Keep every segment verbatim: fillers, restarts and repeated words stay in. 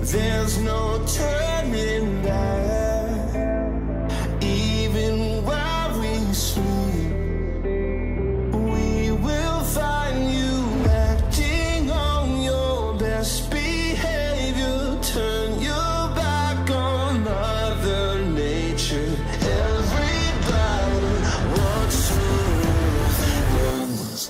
There's no turning back. Even while we sleep, we will find you acting on your best behavior. Turn your back on Mother Nature. Everybody wants to run.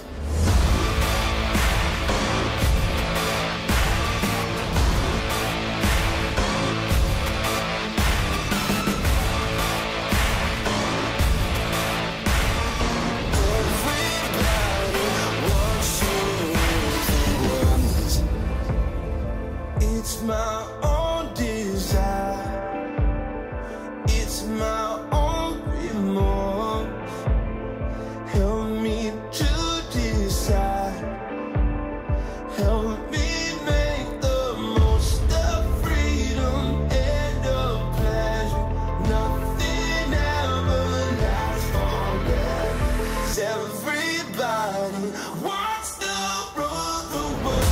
It's my own desire, it's my own remorse. Help me to decide, help me make the most of freedom and of pleasure. Nothing ever lasts forever. 'Cause everybody wants to rule the world.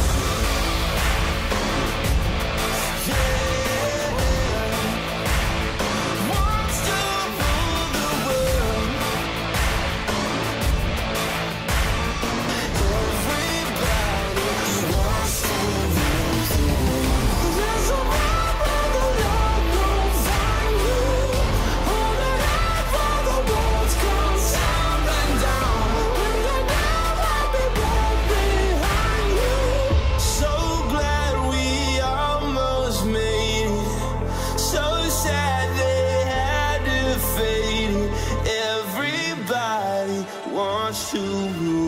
Everybody wants to rule.